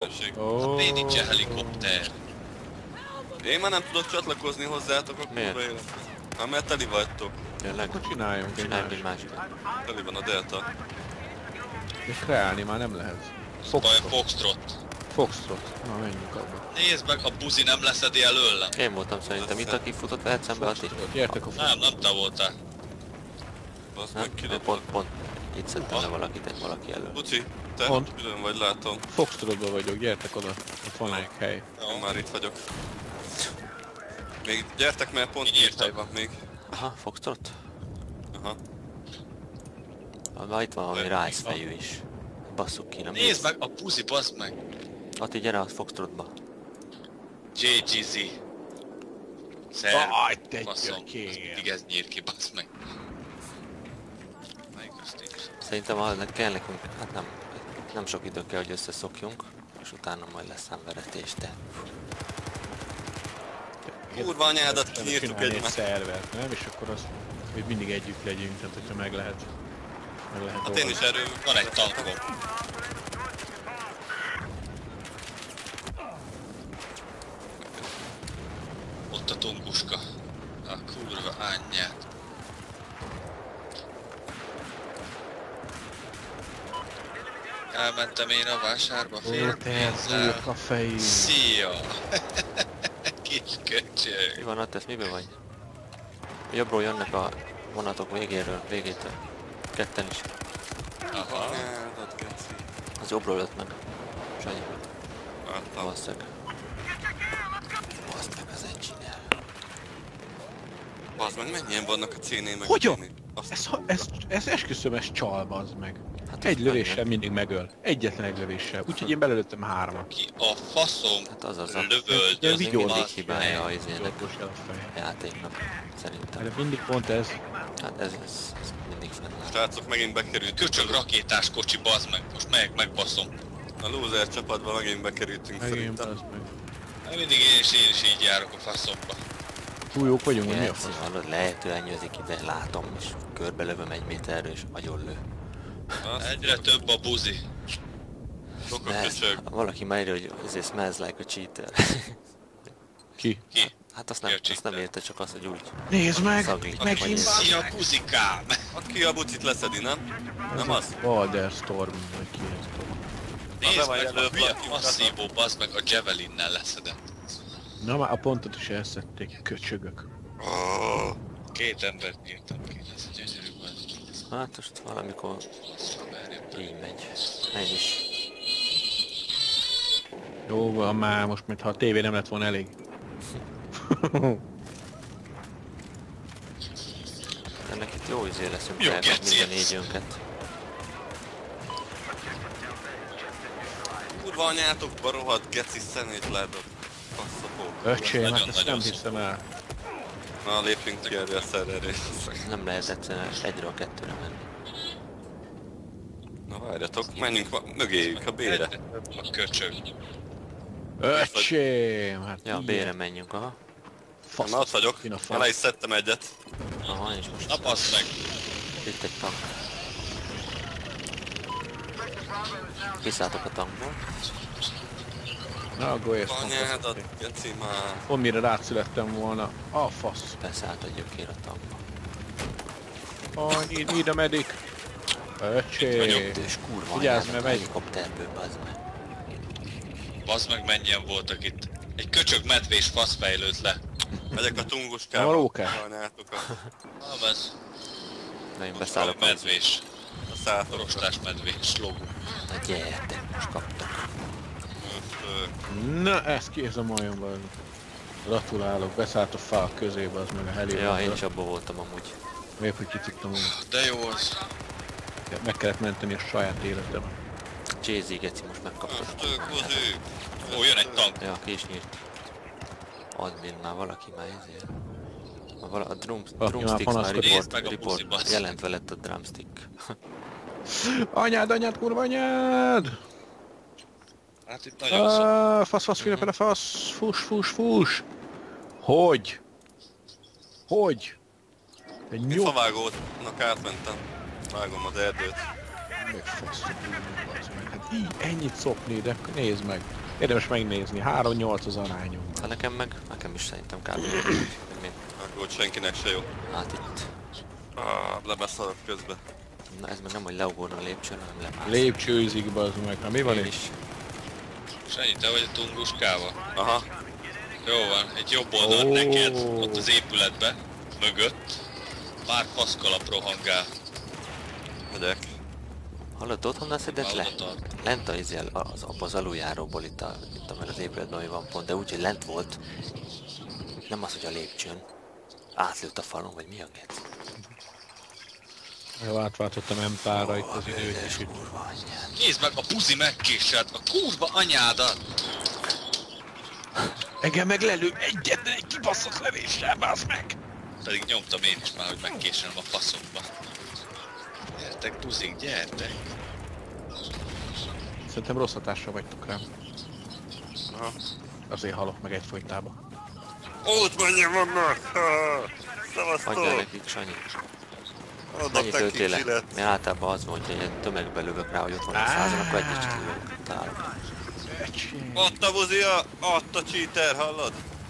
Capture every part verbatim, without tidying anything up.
Oh. Miért nincsen helikopter? Én már nem tudok csatlakozni hozzátok a kurva életre. Hát mert teli vagytok. Tényleg? Akkor csináljunk egy Csináljunk egy másikat. Teli van a delta. És kreálni már nem lehet. Baj, Foxtrot. Foxtrot. Na menjünk abba. Nézd meg, a buzi nem leszedi előlem. Én voltam szerintem. Itt aki futott veled szembe, Ati? Gyertek a Nem, nem te voltál. Basz Nem? meg Én kidobtad. pont, pont. Itt szedtem le valakit, egy valaki elől. Buci, te Pont. külön vagy látom. Foxtrotban vagyok, gyertek oda. Ott van egy hely. Én már itt vagyok. Még gyertek, mert pont két hely van még. Aha, Foxtrot? Aha. Már itt van valami Rice fejű is. Basszuk ki, nem? Nézd meg, a buzi, bazd meg. Ati, gyere a Foxtrotba. jé gé zé. Szer. Aj, te Basszom. gyökér. Mindig ez nyír ki, bazd meg. Melyik azt is? Szerintem ha kell nekünk, hát nem, nem sok idő kell, hogy összeszokjunk, és utána majd lesz számveretés, de... Kurva anyádat kinyírtuk Csinálni egy egymást. szervert, nem? És akkor az, hogy mindig együtt legyünk, tehát hogyha meg lehet. Meg lehet Hát én is erről Van egy tankom. Ott a tunguska. A kurva anyját. Elmentem én a vásárba fél Ó, te pénzzel. a fejű. Szia! Kis köcsög. Mi van, Attesz, miben vagy? Jobbról jönnek a vonatok végéről, végétől. Ketten is. Aha. Anyádat, geci. Az jobbról jött meg. Sanyi. Láttam. Valószínűleg. Azt meg az egy csinál. Bazd meg, mennyien vannak a cénél meg Hogyan? a cénél? Azt Ez, ez, ez esküszöm, ez csal, bazd meg. Hát Egy az lövéssel meg- mindig megöl. Egyetlen egy lövéssel. Úgyhogy én belelőttem hármat. Ki a faszom Hát az az a... lövöldöz. Ilyen Ez vigyó- mindig bazd hibája meg. a izének, Jobbos el a fej. a játéknak. Szerintem. De mindig pont ez. Hát ez, ez, ez mindig fennáll. Srácok, megint bekerültünk. Köcsög rakétás kocsi, bazd meg. Most megyek, megbaszom. A loser csapatban megint bekerültünk Megint szerintem. bazd meg. Hát mindig én is, én is így járok a faszomba. Túl jók vagyunk, hogy mi a Jelszi, fasz? hallod, lehetőenyezik ide, látom, és körbelövöm egy méterről, és agyonlő. Azt Egyre több a buzi. sok a Ne, köcsög. valaki már írja, hogy ez smells like a cheater. Ki? Ki? Hát azt Mi nem, a azt nem cheater? érte, csak az, hogy úgy Nézd meg! szaglik. Megint Szia buzikám! Aki a bucit leszedi, nem? Nem az? Balder Storm, vagy ki ez? Nézd vagy meg, előbb a hülye valaki masszívó, bazd meg a Javelinnel leszedett. Na már a pontot is elszedték, köcsögök. Oh, Két embert nyírtam ki, ez gyönyörű bazd. Hát most valamikor így megy. Megy is. Jó van már, most mintha a tévé nem lett volna elég. Ennek itt jó izé leszünk Jó, el, geci. mind a négyünket. kurva anyátokba rohadt geci szemétládok. Faszapó. Öcsém, hát Nagyon- ezt nagyon nem szó. hiszem el. Na, lépjünk ki erre a szerrerre. Nem lehet egyszerűen egyről kettőre menni. Na várjatok, menjünk ma- mögéjük a bére. Egyre több a köcsög. Öcsém, hát Ja, ilyen. bére menjünk, aha. Fasz, Na ott vagyok, Én a már le fasz. is szedtem egyet. Aha, és most Na baszd meg! itt egy tank. Kiszálltok a tankból. Na, a golyés Anyádat, geci már. Pont mire rátszülettem volna. A fasz. Beszállt a gyökér a tankba. Oh, need, need a medic. Öcsém. És kurva Vigyázz, anyádat mert a megy. helikopterből, bazd meg. Bazd meg, mennyien voltak itt. Egy köcsög medvés fasz fejlőtt le. Megyek a tunguskába. A rókás. Anyátokat. Na ez Na én most beszállok valami az... medvés. A szátorosra. Rostás medvés logó. Na gyertek, most kaptak. Na, ez ki ez a majomban. Gratulálok, beszállt a fák közébe, az meg a helébe. Ja, én is abban voltam amúgy. Miért, hogy kiciktam volna. De jó az. Meg kellett menteni a saját életem. Jay-Z geci most megkaptad. Most kozi. Ó, jön egy tank. Ja, ki is nyírt. Admin már valaki már ezért. A, vala, a drum, Valaki már drumsticks már panaszkodik. Nézd report, meg a report puszi, bassz. jelentve lett a drumstick. Anyád, anyád, kurva anyád! Hát itt nagyon szó. Ah, fasz, fasz, félrefele, fasz, fus, fus, fus! Hogy? Hogy? Egy Én nyom... favágónak átmentem. Vágom az erdőt. Meg fasz, az meg. Hát Így ennyit szopni, de nézd meg. Érdemes megnézni, három nyolc az arányunk. Hát nekem meg, nekem is szerintem kb. Még. Akkor senkinek se jó. Hát itt. Ah, lebeszarok közbe. Na ez meg nem, hogy leugorna a lépcsőn, hanem lemász. Lépcsőzik be az meg. Na mi van Én itt? is. Sanyi, te vagy a tunguskával. Aha. Jó van, egy jobb oldalt Ó. neked, ott az épületbe, mögött. Már faszkalap rohangál. Megyek. Hallod, ott honnan szedett le? Hallod, ott. Lent az, az, az, abba az aluljáróból itt a, itt a, meg az épületben, ami van pont, de úgy, hogy lent volt. Nem az, hogy a lépcsőn. Átlőtt a falon, vagy mi a gec? Jó, átváltottam empára itt az időt is itt. Kurva anyját. Nézd meg, a buzi megkésed, a kurva anyádat! Engem meg lelő egyetlen egy kibaszott lövéssel, bász meg! Pedig nyomtam én is már, hogy megkésem a faszomba. Gyertek, buzik, gyertek! Szerintem rossz hatásra vagytok rám. Aha. Azért halok meg egyfolytában. Ott menjen vannak! Adjál Szevasztok! nekik, Sanyi. Oda Mennyit te öltél le? kicsilet! Mert általában az van, hogy egy tömegbe lövök rá, hogy ott van a százan, akkor egyet csak lövök. Találok. Ott a buzia! Ott a cheater, hallod?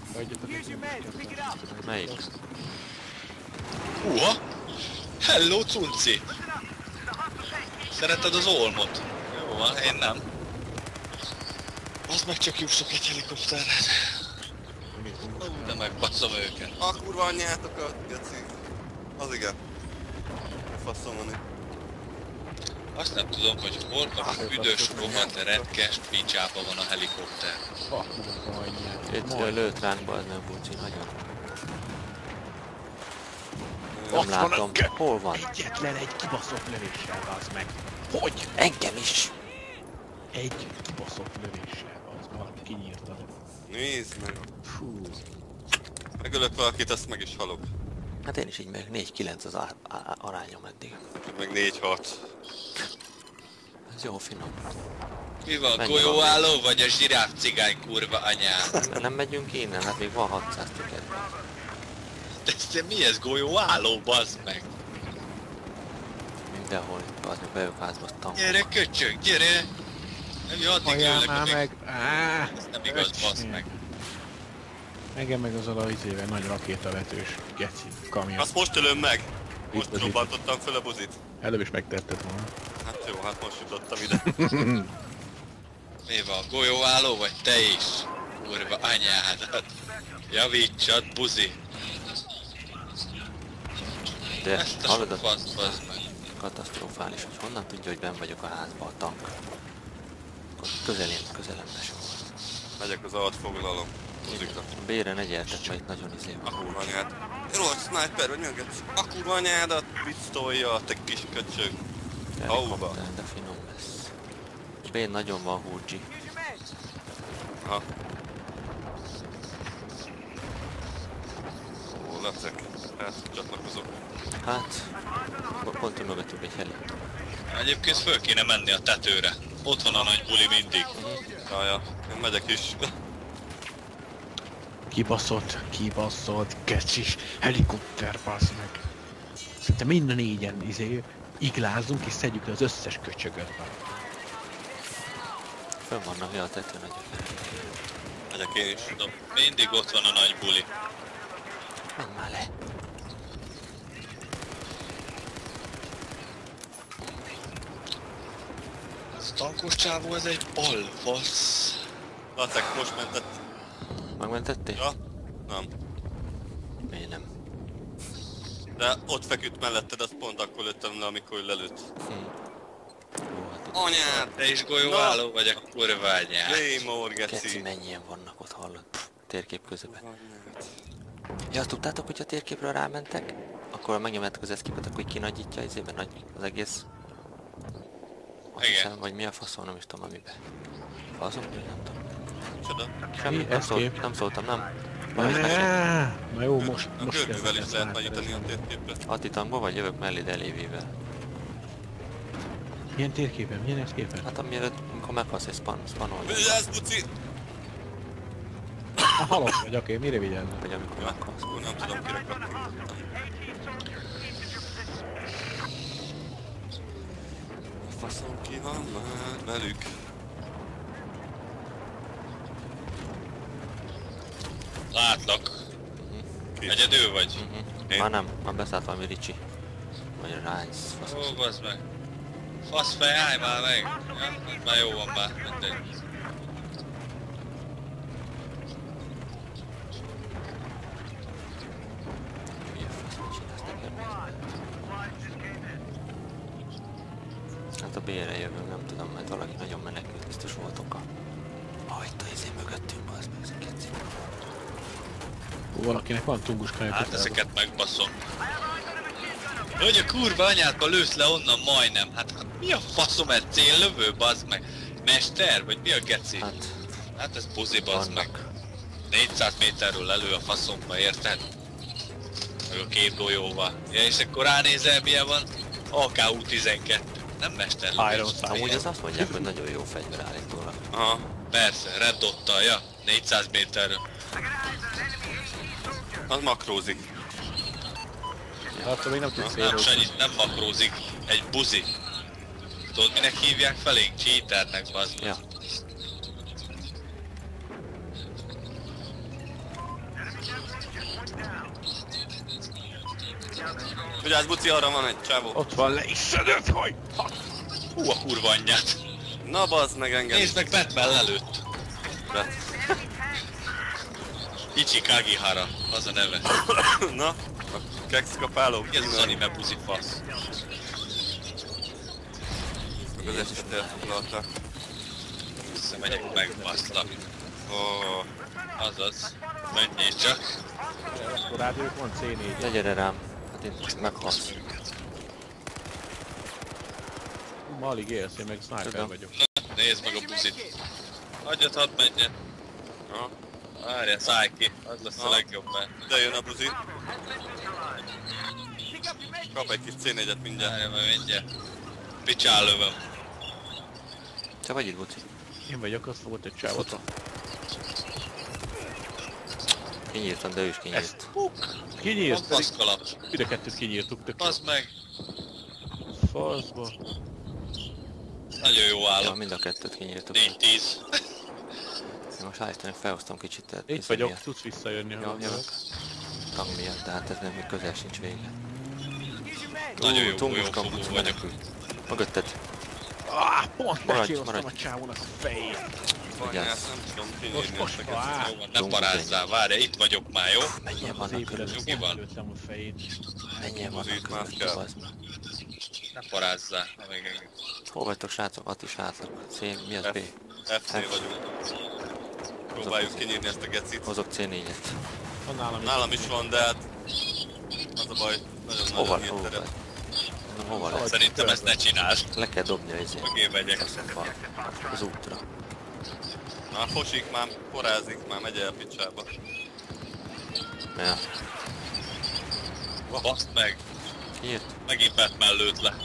Melyik? Húha! Hello, cunci! Szereted az olmot? Jó van, én nem. Az meg csak jussok egy helikopterhez. De megbaszom őket. A kurva anyjátokat, geci. Az igen. Faszom van itt. Azt nem tudom, hogy hol a büdös rohadt retkes picsába van a helikopter. Itt lőtt ránk, bazd meg, Bucsi, nagyon. Ott Nem van látom. a- Hol van? Egyetlen egy kibaszott lövéssel, bász meg. Hogy? Engem is! Egy kibaszott lövéssel, bász meg. Kinyírtad. Nézd meg. Fú. Megölök valakit, azt meg is halok. Hát én is így meg négy kilenc az á- á- arányom eddig. Meg négy hat. Ez jó finom. Mi van, Mennyi golyóálló vagy a zsiráf cigány kurva anyám? Nem, nem megyünk innen, hát még van hatszáz tiket. De ez mi ez, golyóálló, bazd meg? Mindenhol, az meg bejövök házba, tankol. Gyere köcsög, gyere! Nem jó, addig Ajánl ülök, már amíg... meg. Áh, Ez nem igaz, bazd meg. Engem meg az a izével nagy rakétavetős geci kamion. Azt most ölöm meg! Most Itt az robbantottam fel a buzit. Előbb is megtetted volna. Hát jó, hát most jutottam ide. Mi van, golyóálló vagy te is? Kurva anyádat. Javítsad, buzi. De Ezt a hallod, sok a fasz, bazd meg. katasztrofális, hogy honnan tudja, hogy benn vagyok a házba a tank. Akkor közelén, közelembe sem van. Megyek az alatt foglalom. Buzikra. Bére ne gyertek, mert itt nagyon izé A van. kurva anyád. Jó, sniper vagy mi a geci? A kurva anyádat pisztolja, te kis köcsög. Helikopter, de finom lesz. Bén nagyon van húrcsi. Aha. Ó, lecek. Ezt csatlakozok. Hát, pont hogy mögöttünk egy heli. Egyébként föl kéne menni a tetőre. Ott van a nagy buli mindig. Jaja, én megyek is. Kibaszott, kibaszott, gecsis helikopter, bassz meg. Szerintem minden négyen izé iglázunk és szedjük le az összes köcsögöt. Fönn vannak, ja, a tetőn nagyon. Megyek én is. Tudom, mindig ott van a nagy buli. Menj már le! Ez a tankos csávó, ez egy balfasz. Lacek, most mentett. Megmentettél? Ja? Nem. Miért nem? De ott feküdt melletted, azt pont akkor lőttem le, amikor lelőtt. Hm. Jó, hát ott Anyád! Te is golyóálló vagy a kurva anyád. Lémor, keci geci. mennyien vannak ott, hallod? Pff, térkép közben. Ja, azt tudtátok, hogy a térképről rámentek? Akkor megnyomattok az eszkipet, akkor így kinagyítja izében nagy az egész. Azt Igen. hiszem, vagy mi a faszom, nem is tudom amiben. Faszom, nem tudom. Csoda. Semmi, Mi? nem, Eszkép? szólt, nem szóltam, nem. Valami is mesél. Ne, na jó, most, A most görgővel is kezdek lehet ezt nagyítani a átverezni. térképet. Atti tankba vagy jövök mellé elévével? Milyen térképen, milyen eszképen? Hát amielőtt, amikor meghalsz egy span, spanolni. Vigyázz, buci! A halott vagy, oké, mire vigyázzak? Vagy amikor Ja, meghalsz. akkor nem tudom, kire kapni. faszom ki van már velük. Látlak. Ki? Egyedül vagy? Uh-huh. Én? Már nem, már beszállt valami Ricsi. Vagy a Rice, fasz. Ó, bazd meg. Fasz fej, állj már meg. Ja, már jó van már, mindegy. Milyen fasz, mit csinálsz nekem? Hát a B-re jövő, nem tudom, mert valaki nagyon menekült, biztos volt oka. Ah, itt a izé mögöttünk, bazd meg, ezek keci. Valakinek van tunguskája. Hát ezeket megbaszom. Hogy a kurva anyádba lősz le onnan majdnem, hát, hát mi a faszom ez céllövő, bazd meg? Mester, vagy mi a geci? Hát, Hát ez buzi, bazd meg. vannak. négyszáz méterről lelő a faszomba, érted? Meg a két golyóval. Ja, és akkor ránézel milyen van? á ká u tizenkettő. Nem mesterlövés. Iron Sight. Amúgy az azt mondják, hogy nagyon jó fegyver állítólag. Aha. Persze, Red Dottal, ja. négyszáz méterről. Az makrózik. Hát még nem tudsz Nem, célozni. Sanyi, nem makrózik. Egy buzi. Tudod minek hívják felénk? Cheaternek, bazd meg. Ja. Vigyázz, buci, arra van egy csávó. Ott van le is szedett, hogy! Hú, a kurva anyját. Na bazd meg engem. Nézd meg, Batman lelőtt. Be. Ichi Kagihara, az a neve. Na, a kexkapáló. Mi ez az anime buzi fasz? Az eset elfoglalta. Visszamegyek, megbaszlak. Ó, Azaz. Menjél csak. Akkor rádiók van cé négy. Ne gyere rám, hát itt meghalsz. Ma alig élsz, én meg sniper Tudom. vagyok. Na, nézd meg a buzit. Hagyjad, hadd menjen. na, Várjál, szállj ki. Az lesz a Na. legjobb már. de jön a buzi. Kap egy kis cé négyet mindjárt. Várjál, majd mindjárt. Picsál lövöm. Te vagy itt, Buci? Én vagyok, azt fogott egy csávot. Kinyírtam, de ő is kinyírt. Ezt huk! Van Kinyírt, pedig faszkalap. mind a kettőt kinyírtuk, tök jó. Bazd meg. Faszba. Nagyon jó Ja, állok. mind a kettőt kinyírtuk. négy tíz. Én most állítani felhoztam kicsit, tehát Itt izé vagyok, miatt. tudsz visszajönni, ha Jó, nem jövök. Tang miatt, de hát ez nem még közel sincs vége. Nagyon jó, tungus jó kampus fogó vagyok. menekült. Mögötted. Ah, pont Maradj, becsilloztam a maradj. csávónak a fejét. Anyát, nem tudom Most, kinyírni most, ezeket. áh, Jó van, ne Tungus parázzál, várjál, itt vagyok már, jó? Mennyien vannak szépen körül? ez Nyugi van. előttem a fejét. Mennyien vannak Buzit már körül? kell. Bazd meg. Ne parázzál. Na, még engem. Hol vagytok, srácok? At is átlak. C, mi az B? ef cé vagyunk. Próbáljuk kinyírni ezt a gecit. Hozok cé négyet. Van nálam is. Nálam is van, de hát... Az a baj, Hova? nagyon-nagyon Hova? hirtelen. Nem, hova lesz? Szerintem ezt ne csináld. Le kell dobni a izé. Meg én megyek. Faszomba. Az útra. Már fosik, már porázik, már megy el picsába. Ja. Baszd meg. Kinyírt? Megint Batman lőtt le.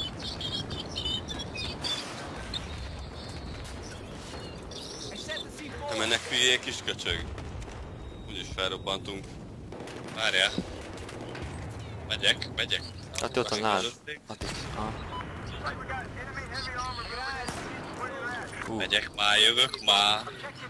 Nem ennek hülyék is köcsög. Úgyis felrobbantunk. Várjál. Megyek, megyek. Ati ott van nálad. Ati. Aha. Hú, Megyek már, jövök már.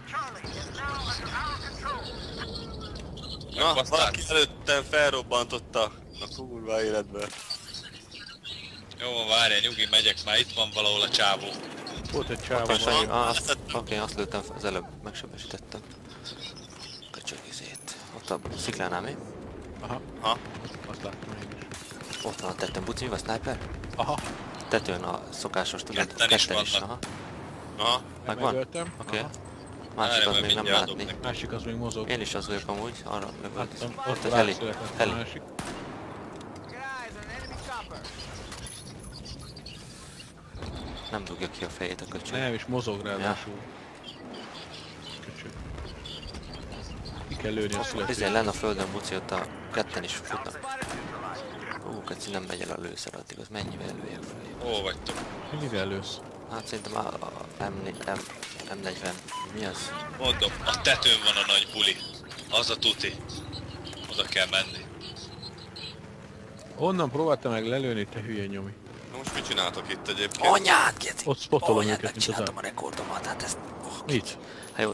Na, Megbasztál? valaki előttem felrobbantotta a kurva életbe. Jó van, várjál, nyugi, megyek már, itt van valahol a csávó. Volt egy ott csávó. van Sanyi. van. Ah, azt, oké, azt lőttem fel, az előbb megsebesítettem. Köcsög izét. Ott a sziklánál mi? Aha, Ha? azt láttam én is. Ott van a tettem. Buci, mi van, sniper? Aha, Tetőn a szokásos, tudod? Ketten is Ketten is, vannak. aha. Aha. Megvan? megöltem. Oké. Aha. Másik Várj, az majd még nem mindjárt látni. dobnék. Másik az még mozog. Én is az vagyok amúgy, arra mögött. Láttam, Ott ott egy heli. rászületett a Heli. másik. Nem dugja ki a fejét a köcsög. Nem, és mozog ráadásul. Köcsög. Ki kell lőni a születést. Ezért lenne a földön, Buci, ott a ketten is futnak. Ú, keci nem megy el a lőszer addig, az mennyivel lőjek felé. Hol vagytok? Mivel lősz? Hát szerintem a, a M négy, M, M negyven. Mi az? Mondom, a tetőn van a nagy buli. Az a tuti. Oda kell menni. Onnan próbálta meg lelőni, te hülye nyomi. Na most mit csináltok itt egyébként? Anyád, geci! Ott spotolom Anyád, őket, mint az megcsináltam áll. a rekordomat, hát ezt... Oh, Mit? hát jó,